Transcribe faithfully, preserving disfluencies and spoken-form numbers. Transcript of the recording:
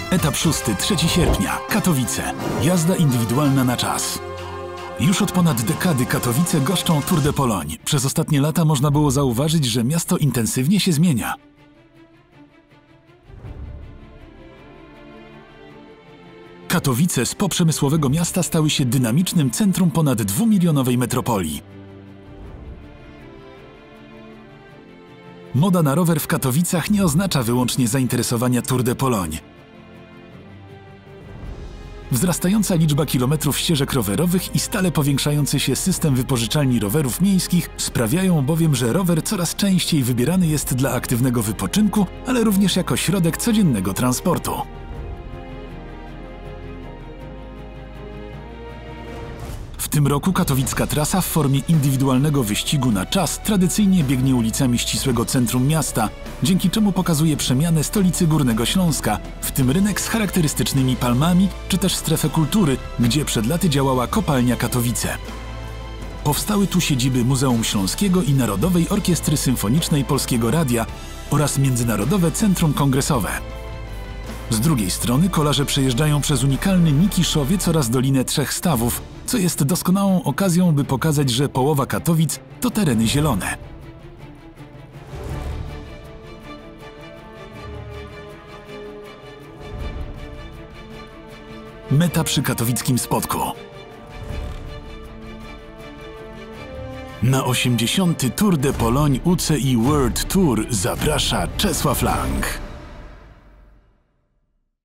Etap szósty, trzeciego sierpnia, Katowice. Jazda indywidualna na czas. Już od ponad dekady Katowice goszczą Tour de Pologne. Przez ostatnie lata można było zauważyć, że miasto intensywnie się zmienia. Katowice z poprzemysłowego miasta stały się dynamicznym centrum ponad dwumilionowej metropolii. Moda na rower w Katowicach nie oznacza wyłącznie zainteresowania Tour de Pologne. Wzrastająca liczba kilometrów ścieżek rowerowych i stale powiększający się system wypożyczalni rowerów miejskich sprawiają bowiem, że rower coraz częściej wybierany jest dla aktywnego wypoczynku, ale również jako środek codziennego transportu. W tym roku katowicka trasa w formie indywidualnego wyścigu na czas tradycyjnie biegnie ulicami ścisłego centrum miasta, dzięki czemu pokazuje przemianę stolicy Górnego Śląska, w tym rynek z charakterystycznymi palmami, czy też strefę kultury, gdzie przed laty działała kopalnia Katowice. Powstały tu siedziby Muzeum Śląskiego i Narodowej Orkiestry Symfonicznej Polskiego Radia oraz Międzynarodowe Centrum Kongresowe. Z drugiej strony kolarze przejeżdżają przez unikalny Nikiszowiec oraz Dolinę Trzech Stawów, co jest doskonałą okazją, by pokazać, że połowa Katowic to tereny zielone. Meta przy katowickim Spodku. Na osiemdziesiąty Tour de Pologne U C I World Tour zaprasza Czesław Lang.